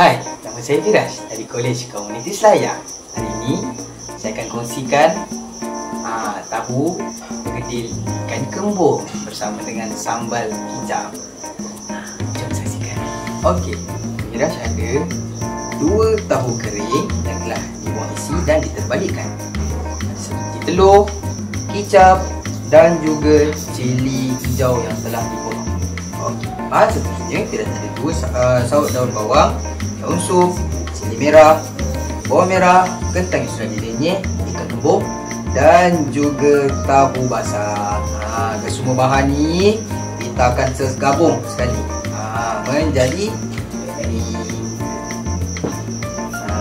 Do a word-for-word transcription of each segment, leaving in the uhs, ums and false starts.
Hai, nama saya Firas dari Kolej Komuniti Selayar. Hari ini saya akan kongsikan aa, tahu bergedil ikan kembung bersama dengan sambal kicap. Jom saksikan. Okey, Firas ada dua tahu kering yang telah dibuang isi dan diterbalikkan. Ada sebiji telur, kicap dan juga cili hijau yang telah dipotong. Okey, bahan seterusnya Firas ada dua uh, saut daun bawang, daun sup, cili merah, bawang merah, kentang yang sudah direnyah, ikan kembung dan juga tahu basah. Ha, semua bahan ni kita akan tergabung sekali ha, menjadi ini. Ha.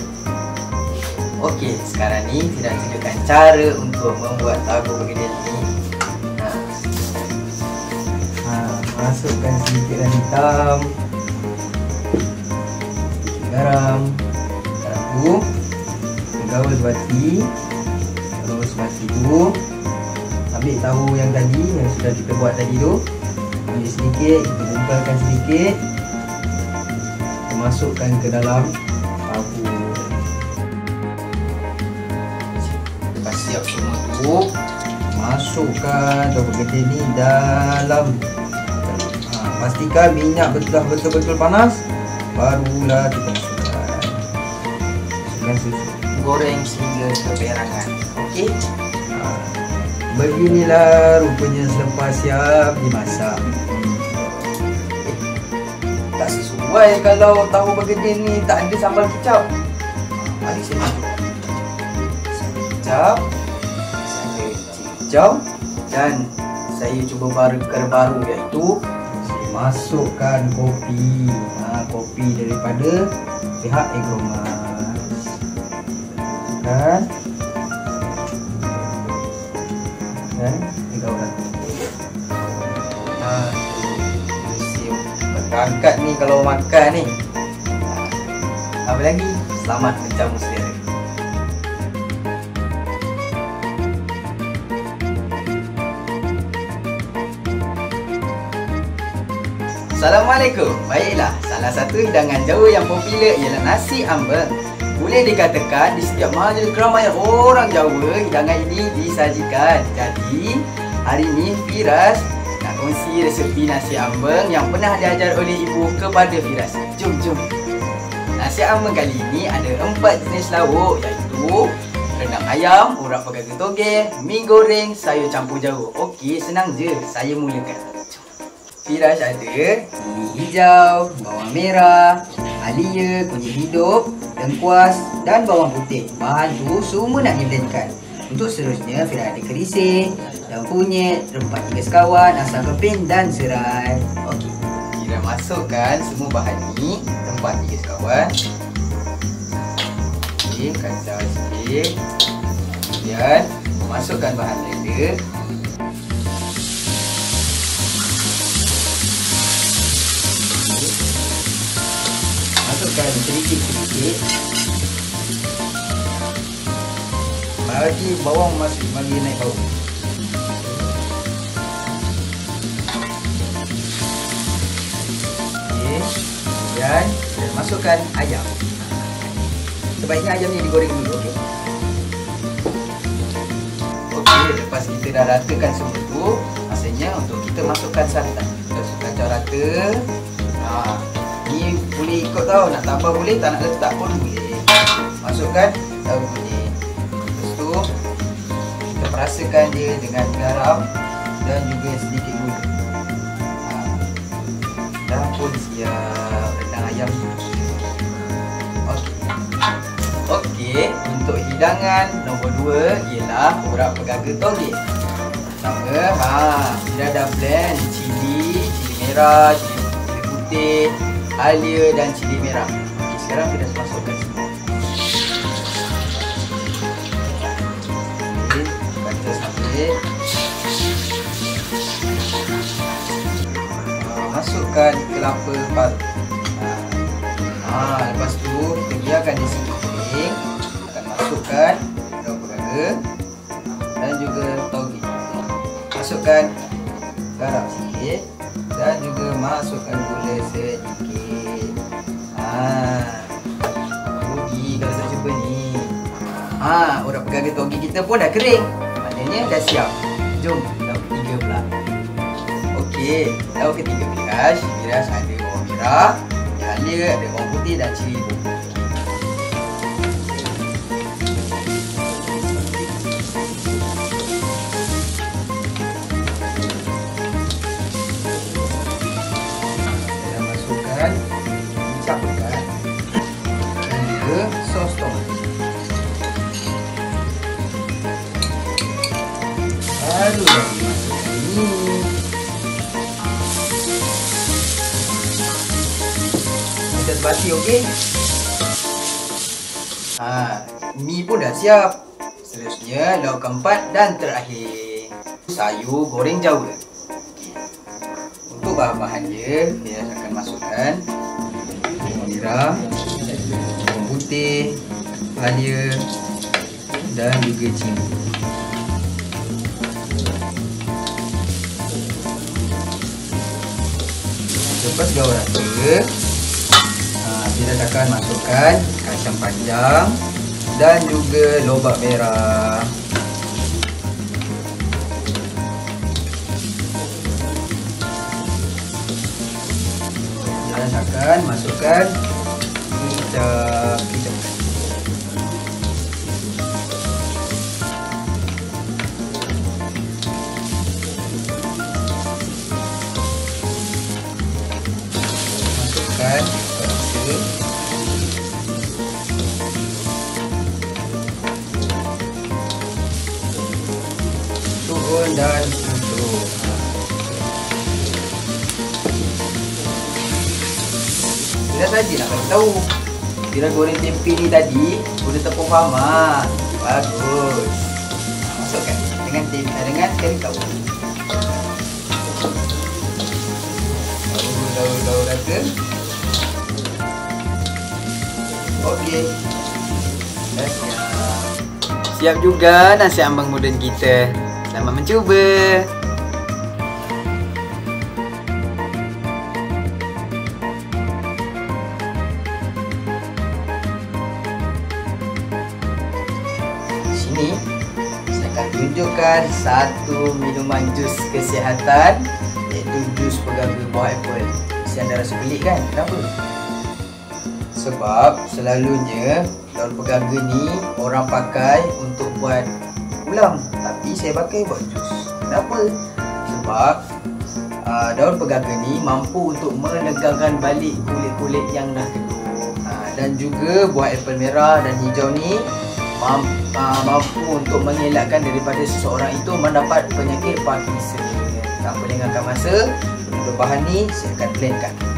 Okey, sekarang ni kita tunjukkan cara untuk membuat tahu bergedil ni. Ha. Ha, masukkan sedikit garam hitam, garam, garam tu, gaul sebati. Terus sebati tu ambil tahu yang tadi yang sudah kita buat tadi tu, ambil sedikit, kita bongkarkan sedikit, kita masukkan ke dalam tahu. Lepas siap semua tu, masukkan tahu bergedil ni dalam. Ha, pastikan minyak betul-betul panas, barulah kita masukkan. Masukkan susu, goreng sehingga keberangan. Okey. Ha, beginilah rupanya selepas siap dimasak. Eh, tak sesuai kalau tahu bergedil ni tak ada sambal kicap. Mari saya masuk sambal kicap, saya cili hijau dan saya cuba baru perkara baru iaitu saya masukkan kopi. Ha, kopi daripada pihak Agromas. Dan dan tiga orang. Ha, siap berangkat ni kalau makan ni. Ha, apa lagi? Selamat menjamu selera. Assalamualaikum. Baiklah, salah satu hidangan Jawa yang popular ialah nasi ambeng. Boleh dikatakan di setiap majlis keramaian orang Jawa hidangan ini disajikan. Jadi hari ini Firas nak kongsi resepi nasi ambeng yang pernah diajar oleh ibu kepada Firas. Jom jom. Nasi ambeng kali ini ada empat jenis lauk iaitu rendang ayam, urat pegaga togeh, mi goreng, sayur campur Jawa. Okey, senang je. Saya mulakan. Firas ada cili hijau, bawang merah, halia, kunyit hidup, lengkuas dan bawang putih. Bahan tu semua nak diblendkan. Untuk seterusnya Firas ada kerisik, daun kunyit, rempah tiga sekawan, asam keping dan serai. Okey, Firas masukkan semua bahan ni, rempah tiga sekawan. Okey, kacau sikit. Kemudian masukkan bahan blender. Masukkan sedikit-sedikit. Bagi bawang masuk, bagi naik bau. Okey, kemudian kita masukkan ayam. Sebaiknya ayam ni digoreng dulu. Okey. Okey, lepas kita dah ratakan semua tu, maksudnya untuk kita masukkan santan. Kita kacau rata. Ha, ni boleh ikut tau, nak tambah boleh, tak nak letak pun boleh. Masukkan daun kunyit. Lepas tu kita perasakan dia dengan garam dan juga sedikit gula. Ha, dah pun siap rendang ayam. Okey. Okey, untuk hidangan nombor dua ialah urat pegaga togeh. Pertama, ha, kita dah blend cili, cili merah, cili, cili putih, halia dan cili merah. Okey, sekarang kita masukkan semua. Okey, kacau sampai. Ha, masukkan kelapa parut. Ha, lepas tu kita biarkan dia sikit kering. Akan masukkan daun pegaga dan juga togeh. Masukkan garam sikit dan juga masukkan gula sedikit. Ha, Ah, rugi kalau tak cuba ni. Ah, urat pegaga togi kita pun dah kering. Maknanya dah siap. Jom lauk ketiga pula. Okey, lauk ketiga Miras. Miras ada bawang merah, ada halia, ada bawang putih dan cili bubuk. Kita masukkan campurkan dan juga sos tomat. Baru dah dimasukkan ni. Kita sebati, okey? Ha, mi pun dah siap. Seterusnya lauk keempat dan terakhir, sayur goreng jawa. Okay. Untuk bahan-bahan dia, saya akan masukkan bawang merah, bawang putih, halia dan juga cili. Lepas gaul rata, ha, kita akan masukkan kacang panjang dan juga lobak merah. Kita akan masukkan kicap kicap. Masukkan rasa. Turun dan tutup. Sudah saja nak bagi tahu. Kira goreng tempe ni tadi guna tepung farma. Bagus. Masukkan dengan tempe dengan kari kawul. Gaul-gaul rata. Okey. Dah siap. Siap juga nasi ambeng moden kita. Selamat mencuba. Sini saya akan tunjukkan satu minuman jus kesihatan, iaitu jus pegaga buah apple. Si anda rasa pelik kan? Kenapa? Sebab selalunya daun pegaga ni orang pakai untuk buat ulam, tapi saya pakai buat jus. Kenapa? Sebab uh, daun pegaga ni mampu untuk menegangkan balik kulit-kulit yang dah kedua. Uh, dan juga buah apple merah dan hijau ni mampu, uh, mampu untuk mengelakkan daripada seseorang itu mendapat penyakit Parkinson. Tanpa lengahkan masa, untuk bahan ni saya akan blendkan.